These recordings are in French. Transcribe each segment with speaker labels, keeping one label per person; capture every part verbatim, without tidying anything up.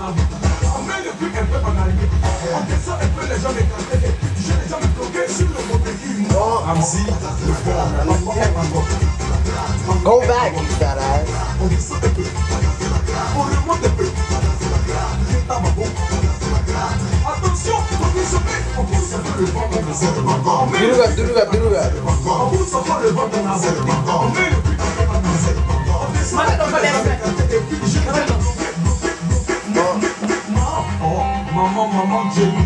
Speaker 1: Go back, you fat ass. Duruga, duruga, duruga.
Speaker 2: Maman, maman, Jenny.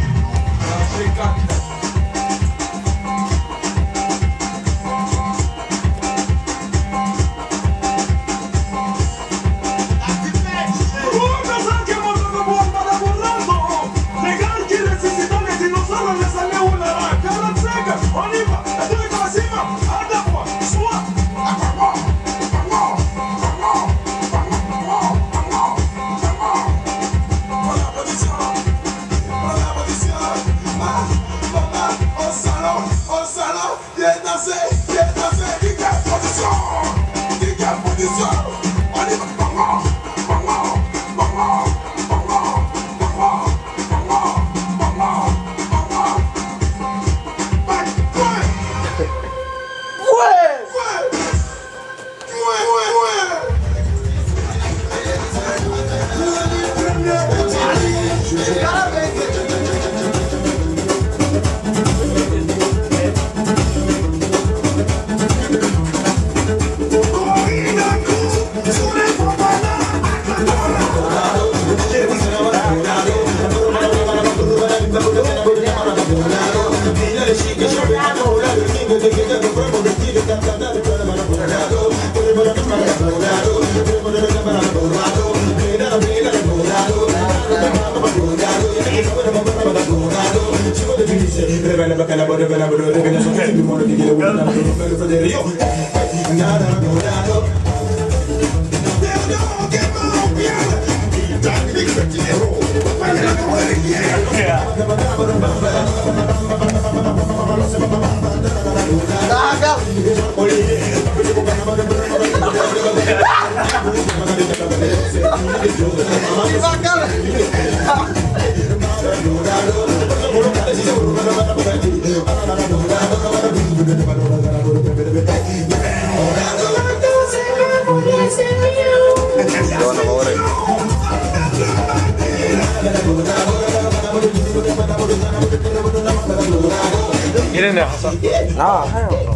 Speaker 3: Get in there, Hassan.
Speaker 1: Nah, hell no.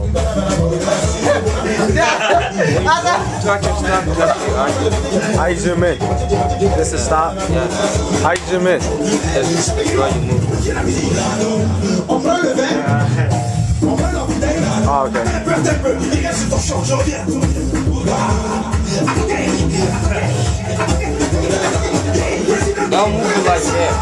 Speaker 3: Touch your stop, touch it, alright? How you zoom in? This is stop? Yeah. How you zoom in? This is why you move. Oh, okay.
Speaker 4: Don't move like that.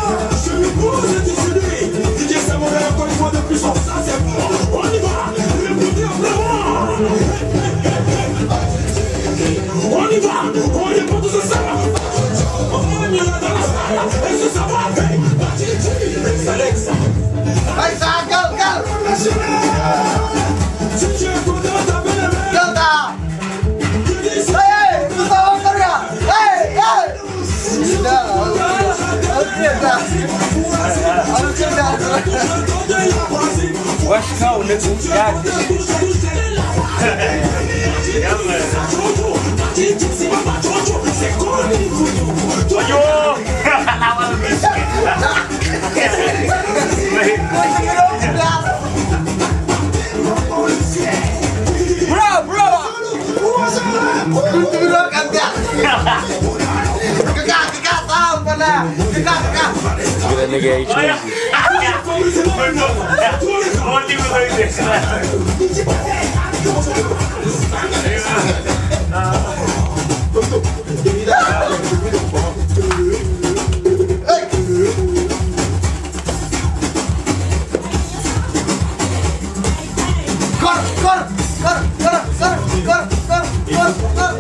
Speaker 2: On y va, on est pour tout ça. On y va dans la salle, et ce savoir, hey, Batiti, Alexa.
Speaker 1: Alexa, go, go!
Speaker 2: Si tu es content, t'as bien aimé.
Speaker 1: Go, da! Hey, tu t'en vas pas là! Hey, hey! Da,
Speaker 4: What's cold, nigga? Got this. Yeah, man.
Speaker 1: bro, bro! Duduk agak. Gegak, gegak, tahu mana? Gegak, gegak.
Speaker 3: Look at that nigga H.
Speaker 1: Kor, kor, kor, kor, kor, kor, kor, kor, kor.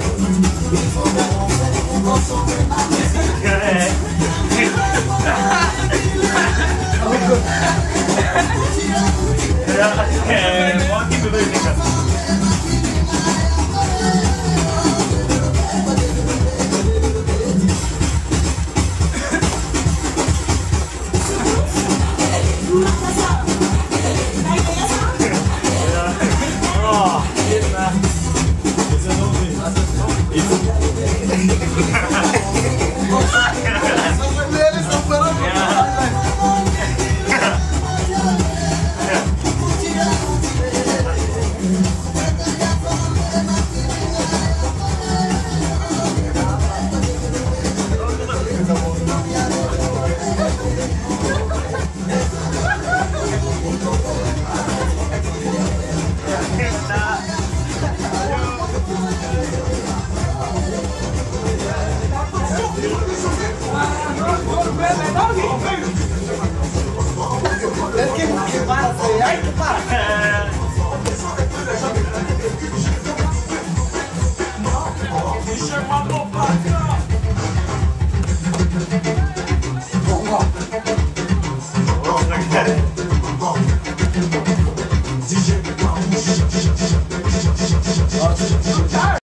Speaker 1: Para, para.